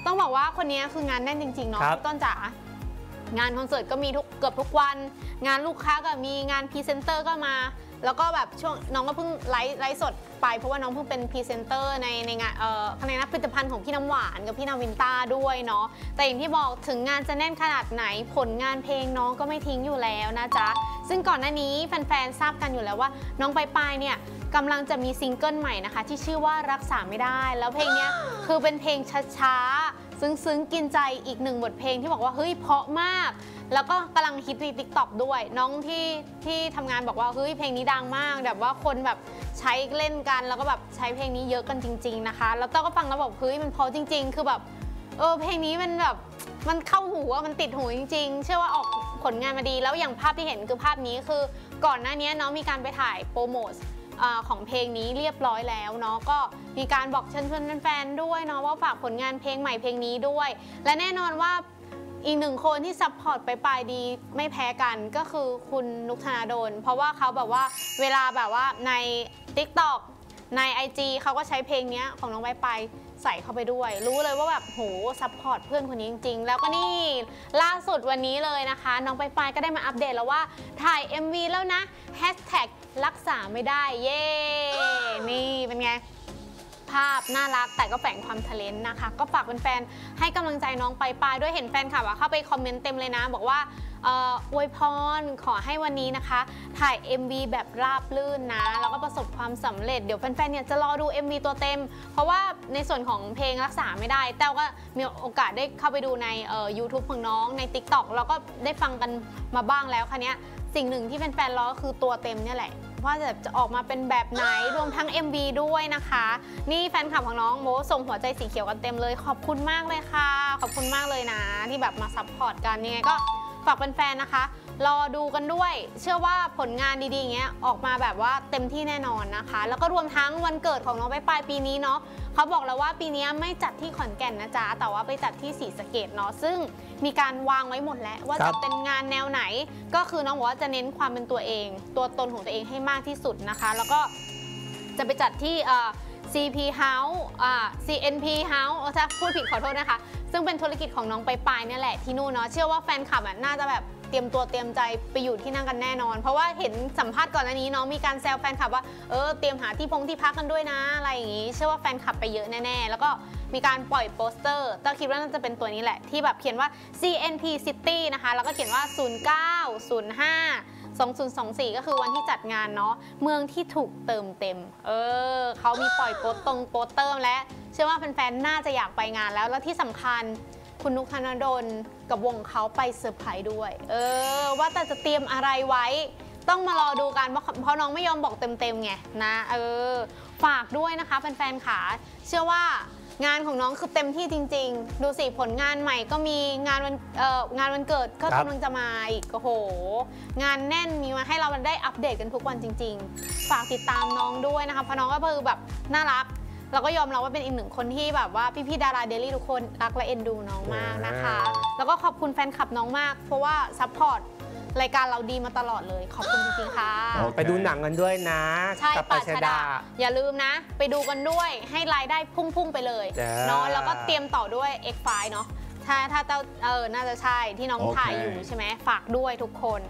ต้องบอกว่าคนนี้คืองานแน่นจริงๆเนาะพี่ต้นจ๋างานคอนเสิร์ตก็มีเกือบทุกวันงานลูกค้าก็มีงานพรีเซนเตอร์ก็มาแล้วก็แบบช่วงน้องก็เพิ่งไลฟ์สดไปเพราะว่าน้องเพิ่งเป็นพรีเซนเตอร์ในงานในนักผลิตภัณฑ์ของพี่น้ำหวานกับพี่นาวินต้าด้วยเนาะแต่อย่างที่บอกถึงงานจะแน่นขนาดไหนผลงานเพลงน้องก็ไม่ทิ้งอยู่แล้วนะจ๊ะซึ่งก่อนหน้านี้แฟนๆทราบกันอยู่แล้วว่าน้องปายเนี่ยกำลังจะมีซิงเกิลใหม่นะคะที่ชื่อว่ารักษาไม่ได้แล้วเพลงนี้คือเป็นเพลงช้าๆซึ้งๆกินใจอีกหนึ่งบทเพลงที่บอกว่าเฮ้ยเพราะมากแล้วก็กำลังฮิตใน TikTok ด้วยน้องที่ทำงานบอกว่าเฮ้ยเพลงนี้ดังมากแบบว่าคนแบบใช้เล่นกันแล้วก็แบบใช้เพลงนี้เยอะกันจริงๆนะคะแล้วต้าก็ฟังแล้วบอกเฮ้ยมันเพราะจริงๆคือแบบเพลงนี้มันแบบมันเข้าหูมันติดหูจริงๆเชื่อว่าออกผลงานมาดีแล้วอย่างภาพที่เห็นคือภาพนี้คือก่อนหน้านี้น้องมีการไปถ่ายโปรโมทของเพลงนี้เรียบร้อยแล้วเนาะก็มีการบอกเชิญชวนแฟนๆด้วยเนาะว่าฝากผลงานเพลงใหม่เพลงนี้ด้วยและแน่นอนว่าอีกหนึ่งคนที่ซัพพอร์ตไปปลายดีไม่แพ้กันก็คือคุณนุกธนาดลเพราะว่าเขาแบบว่าเวลาแบบว่าใน TikTok ใน IG เขาก็ใช้เพลงนี้ของน้องไปใส่เข้าไปด้วยรู้เลยว่าแบบโหซัพพอร์ตเพื่อนคนนี้จริงๆแล้วก็นี่ล่าสุดวันนี้เลยนะคะน้องไปก็ได้มาอัปเดตแล้วว่าถ่าย MV แล้วนะแฮชแท็กรักษาไม่ได้เย้นี่เป็นไงภาพน่ารักแต่ก็แฝงความทะเลนนะคะก็ฝากแฟนๆให้กำลังใจน้องไปด้วยเห็นแฟนคลับเข้าไปคอมเมนต์เต็มเลยนะบอกว่าอวยพรขอให้วันนี้นะคะถ่าย MV แบบราบลื่นนะแล้วก็ประสบความสำเร็จเดี๋ยวแฟนๆเนี่ยจะรอดู MV ตัวเต็มเพราะว่าในส่วนของเพลงรักษาไม่ได้แต้วก็มีโอกาสได้เข้าไปดูในYouTube ของน้องใน TikTok แล้วก็ได้ฟังกันมาบ้างแล้วค่ะเนี้ยสิ่งหนึ่งที่แฟนๆรอคือตัวเต็มเนี่ยแหละว่าจะออกมาเป็นแบบไหนรวมทั้ง MV ด้วยนะคะนี่แฟนคลับของน้องโมส่งหัวใจสีเขียวกันเต็มเลยขอบคุณมากเลยค่ะขอบคุณมากเลยนะที่แบบมาซัพพอร์ตกันยังไงก็ฝากแฟนๆนะคะรอดูกันด้วยเชื่อว่าผลงานดีๆอย่างเงี้ยออกมาแบบว่าเต็มที่แน่นอนนะคะแล้วก็รวมทั้งวันเกิดของน้องปลายปีนี้เนาะเขาบอกแล้วว่าปีนี้ไม่จัดที่ขอนแก่นนะจ๊ะแต่ว่าไปจัดที่ศรีสะเกษเนาะซึ่งมีการวางไว้หมดแล้วว่าจะเป็นงานแนวไหนก็คือน้องบอกว่าจะเน้นความเป็นตัวเองตัวตนของตัวเองให้มากที่สุดนะคะแล้วก็จะไปจัดที่CP House CNP House ถ้าพูดผิดขอโทษนะคะซึ่งเป็นธุรกิจของน้องปลายเนี่ยแหละที่นู่นเนาะเชื่อว่าแฟนคลับน่าจะแบบเตรียมตัวเตรียมใจไปอยู่ที่นั่นกันแน่นอนเพราะว่าเห็นสัมภาษณ์ก่อนหน้านี้น้องมีการแซวแฟนคลับว่าเตรียมหาที่พักกันด้วยนะอะไรอย่างงี้เชื่อว่าแฟนคลับไปเยอะแน่ๆแล้วก็มีการปล่อยโปสเตอร์แต่คิดว่าน่าจะเป็นตัวนี้แหละที่แบบเขียนว่า CNP City นะคะแล้วก็เขียนว่า09052024ก็คือวันที่จัดงานเนาะเมืองที่ถูกเติมเต็มเขามีปล่อยโปสเตอร์และเชื่อว่าแฟนๆน่าจะอยากไปงานแล้วที่สำคัญคุณนุกธนดลกับวงเขาไปเซอร์ไพรส์ด้วยว่าแต่จะเตรียมอะไรไว้ต้องมารอดูกันเพราะน้องไม่ยอมบอกเต็มไงนะฝากด้วยนะคะแฟนๆค่ะเชื่อว่างานของน้องคือเต็มที่จริงๆดูสิผลงานใหม่ก็มีงานวันเกิดก็กำลังจะมาอีกโอ้โหงานแน่นมีมาให้เราได้อัปเดตกันทุกวันจริงๆฝากติดตามน้องด้วยนะคะเพราะน้องก็คือแบบน่ารักแล้วก็ยอมรับว่าเป็นอีกหนึ่งคนที่แบบว่าพี่ๆดาราเดลี่ทุกคนรักและเอ็นดูน้องมากนะคะแล้วก็ขอบคุณแฟนคลับน้องมากเพราะว่าซัพพอร์ตรายการเราดีมาตลอดเลยขอบคุณจริงๆค่ะไปดูหนังกันด้วยนะใช่ป่าชดาอย่าลืมนะไปดูกันด้วยให้รายได้พุ่งไปเลยเนาะแล้วก็เตรียมต่อด้วย X5 เนาะถ้าน่าจะใช่ที่น้องถ่ายอยู่ใช่ไหมฝากด้วยทุกคน